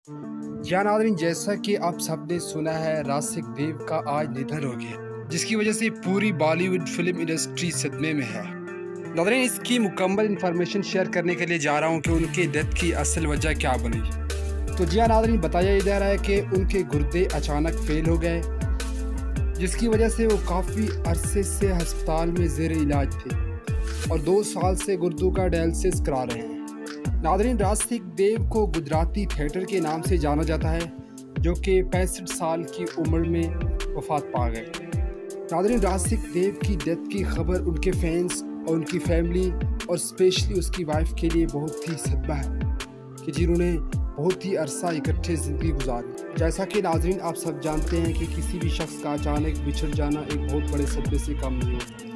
जी हाँ नाज़रीन, जैसा कि आप सबने सुना है रासिक देव का आज निधन हो गया, जिसकी वजह से पूरी बॉलीवुड फिल्म इंडस्ट्री सदमे में है। नाज़रीन, इसकी मुकम्मल इन्फॉर्मेशन शेयर करने के लिए जा रहा हूँ कि उनके डेथ की असल वजह क्या बनी। तो जी हाँ नाज़रीन, बताया जा रहा है कि उनके गुर्दे अचानक फेल हो गए, जिसकी वजह से वो काफ़ी अरसे से अस्पताल में ज़ेर इलाज थे और 2 साल से गुर्दों का डायलिसिस करा रहे हैं। नाज़रीन, रासिक देव को गुजराती थिएटर के नाम से जाना जाता है, जो कि 65 साल की उम्र में वफात पा गए। नाज़रीन, रासिक देव की डेथ की खबर उनके फैंस और उनकी फैमिली और स्पेशली उसकी वाइफ के लिए बहुत ही सदमा है कि जिन्होंने बहुत ही अरसा इकट्ठे ज़िंदगी गुजारी। जैसा कि नाज़रीन आप सब जानते हैं कि किसी भी शख्स का अचानक बिछड़ जाना एक बहुत बड़े सदमे से कम नहीं होता।